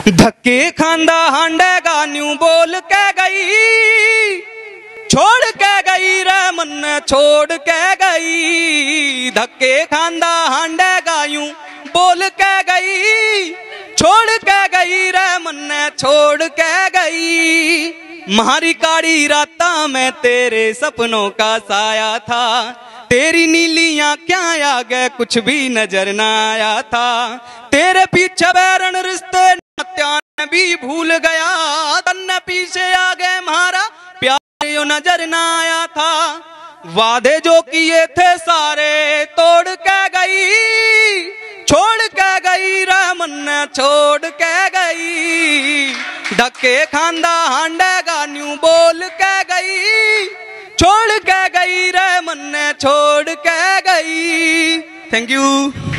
धक्के खांदा हांडेगा न्यू बोल के गई, छोड़ के गई रे मन छोड़ के गई। धक्के खांदा हांडेगा यूं बोल के गई, छोड़ के गई रे मन छोड़ के गई। मारी काड़ी राता में तेरे सपनों का साया था, तेरी नीली आँखें आगे कुछ भी नजर ना आया था। तेरे पीछे बैरन रिश्ते नात्यान भी भूल गया, तन्ने पीछे आगे मारा प्यार यो नजर ना आया था। वादे जो किए थे सारे तोड़ के गई, छोड़ के गई रे मन छोड़ के गई। धक्के खांदा हांडेगा न्यू बोल के गई, छोड़ के गई रे मन छोड़ के गई। Thank you.